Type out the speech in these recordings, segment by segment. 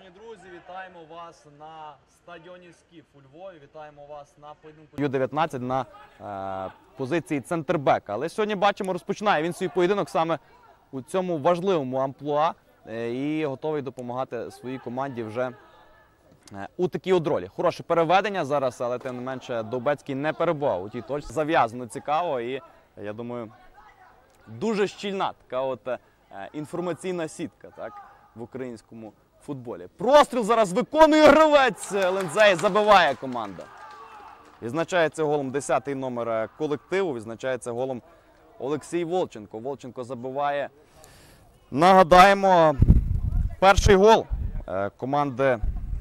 друзі, вітаємо вас на стадіоні «Скіф» у Львові. Вітаємо вас на поєдинку Ю-19 на позиції центрбека. Але сьогодні бачимо, розпочинає він свій поєдинок саме у цьому важливому амплуа і готовий допомагати своїй команді вже у такій от ролі. Хороше переведення зараз, але тим не менше Довбецький не перебував у тій точці. Зав'язано цікаво і, я думаю, дуже щільна така от інформаційна сітка, так, в українському футболі. Простріл зараз виконує гравець Лензей, забиває команда. Відзначається голом 10-й номер колективу, відзначається голом Олексій Волченко. Волченко забиває, нагадаємо, перший гол команди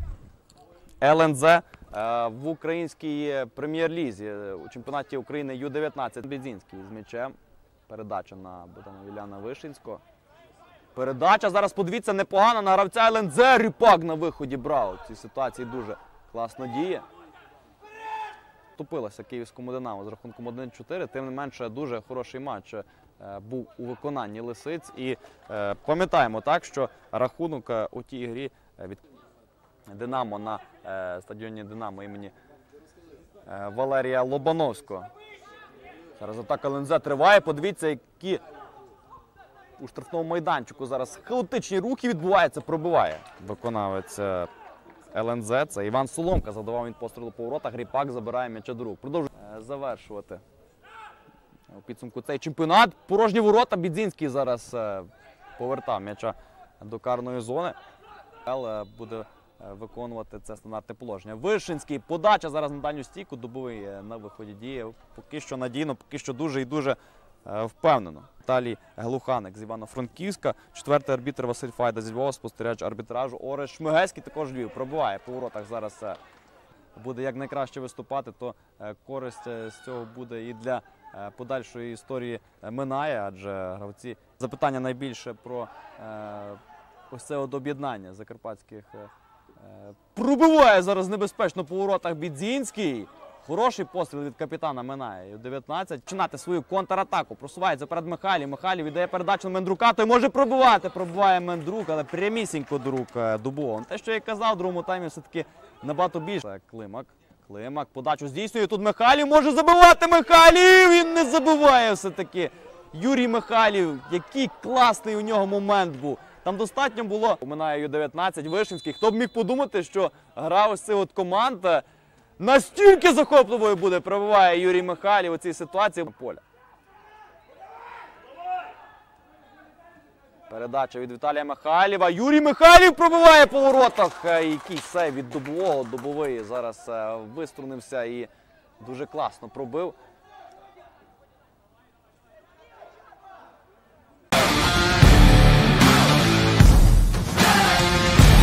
ЛНЗ в українській прем'єр-лізі у чемпіонаті України Ю-19. Бідзінський з м'ячем. Передача на Богдана Юліана Вишинського. Передача зараз, подивіться, непогана на гравця ЛНЗ. Ріпак на виході брав. В цій ситуації дуже класно діє. Вступилася київському «Динамо» з рахунком 1-4. Тим не менше, дуже хороший матч був у виконанні Лисиць. І пам'ятаємо так, що рахунок у тій грі від «Динамо» на стадіоні «Динамо» імені Валерія Лобановського. Зараз атака ЛНЗ триває. Подивіться, які у штрафному майданчику зараз хаотичні рухи відбуваються, пробиває виконавець ЛНЗ. Це Іван Соломка, завдавав він пострілу по воротах, Ріпак забирає м'яча до рук. Продовжує завершувати у підсумку цей чемпіонат. Порожні ворота, Бідзінський зараз повертав м'яча до карної зони. Буде виконувати це стандартне положення. Вишинський, подача зараз на дальню стійку, Дубовий на виході діє. Поки що надійно, поки що дуже і дуже впевнено. Віталій Глуханик з Івано-Франківська, четвертий арбітр Василь Файда зі Львова, спостерігач арбітражу Орес Шмигельський, також Львів, пробиває по воротах. Зараз буде якнайкраще виступати, то користь з цього буде і для подальшої історії минає, адже гравці запитання найбільше про ось це от об'єднання закарпатських. Пробиває зараз небезпечно по воротах Бідзінський. Хороший постріл від капітана минає. Ю-19 починати свою контратаку. Просувається перед Михайлів. Михайлів віддає передачу на Мендрука. Той може пробивати. Пробиває Мендрук, але прямісінько до рук Дубового. Те, що я казав, в другому таймі все-таки набагато більше. Климак. Климак подачу здійснює. Тут Михайлів може забивати. Михайлів! Він не забиває все-таки. Юрій Михайлів. Який класний у нього момент був. Там достатньо було. Минає Ю-19, Вишинський. Хто б міг подумати, що гра ось цих от команд настільки захопливою буде, пробиває Юрій Михайлів у цій ситуації. Поля. Передача від Віталія Михайлєва. Юрій Михайлів пробиває по воротах. Який сейв від Дубового. Дубовий зараз виструнився і дуже класно пробив.